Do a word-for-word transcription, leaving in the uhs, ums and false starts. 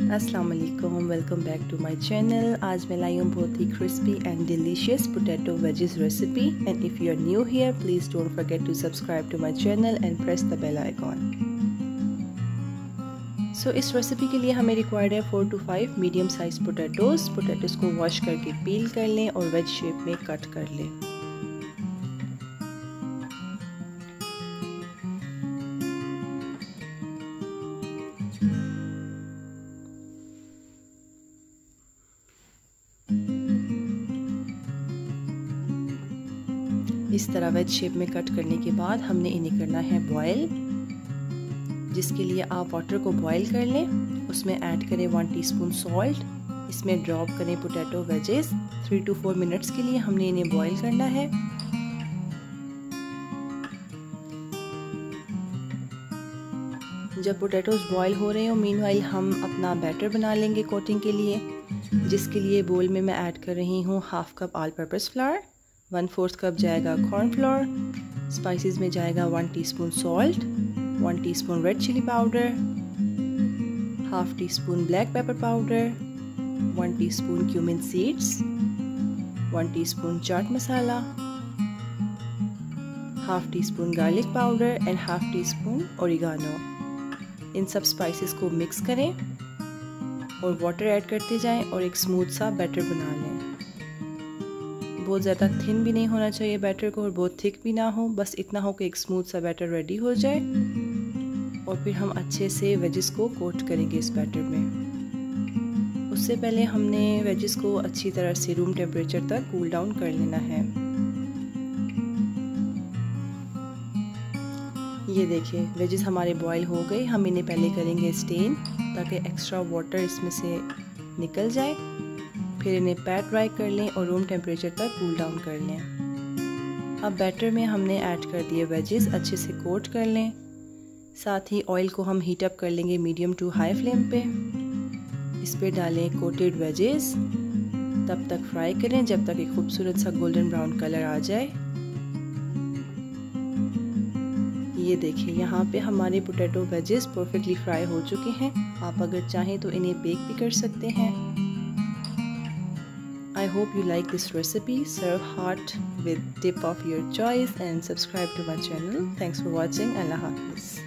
अस्सलाम वालेकुम, welcome back to my channel. आज मैं लाई हूँ बहुत ही crispy and delicious potato wedges recipe and if you are new here please don't forget to subscribe to my channel and press the bell icon. So इस recipe के लिए हमें रिक्वायर्ड है four to five medium size potatoes. Potatoes को wash करके peel कर लें और वेज शेप में कट कर लें। इस तरह वेज शेप में कट करने के बाद हमने इन्हें करना है बॉयल, जिसके लिए आप वाटर को बॉयल कर लें। उसमें ऐड करें वन टीस्पून सॉल्ट। इसमें ड्रॉप करें potato wedges. Three to four minutes के लिए हमने इन्हें बॉयल करना है। जब पोटैटोज बॉयल हो रहे हो मीनवाइल हम अपना बैटर बना लेंगे कोटिंग के लिए, जिसके लिए बोल में मैं ऐड कर रही हूँ half cup all purpose flour, one fourth cup जाएगा कॉर्न फ्लोर, स्पाइसेस में जाएगा one teaspoon salt, one teaspoon red chilli powder, half teaspoon black pepper powder, one teaspoon cumin seeds, one teaspoon chaat masala, half teaspoon garlic powder and half teaspoon oregano. इन सब spices को mix करें और water add करते जाएं और एक smooth सा बैटर बना लें। बहुत ज़्यादा थिन भी नहीं होना चाहिए बैटर को और बहुत थिक भी ना हो, बस इतना हो कि एक स्मूथ सा बैटर रेडी हो जाए। और फिर हम अच्छे से वेजेस को कोट करेंगे इस बैटर में। उससे पहले हमने वेजेस को अच्छी तरह से रूम टेम्परेचर तक कूल डाउन कर लेना है। ये देखिए वेजेस हमारे बॉईल हो गए। हम इन्हें पहले करेंगे स्टेन ताकि एक्स्ट्रा वाटर इसमें से निकल जाए। फिर इन्हें पैट ड्राई कर लें और रूम टेम्परेचर तक कूल डाउन कर लें। अब बैटर में हमने ऐड कर दिए वेजेस, अच्छे से कोट कर लें। साथ ही ऑयल को हम हीट अप कर लेंगे मीडियम टू हाई फ्लेम पे। इस पे डालें कोटेड वेजेस, तब तक फ्राई करें जब तक एक खूबसूरत सा गोल्डन ब्राउन कलर आ जाए। ये देखिए यहाँ पे हमारे पोटैटो वेजेस परफेक्टली फ्राई हो चुके हैं। आप अगर चाहें तो इन्हें बेक भी कर सकते हैं। I hope you like this recipe. Serve hot with dip of your choice and subscribe to my channel. Thanks for watching. Allah Hafiz.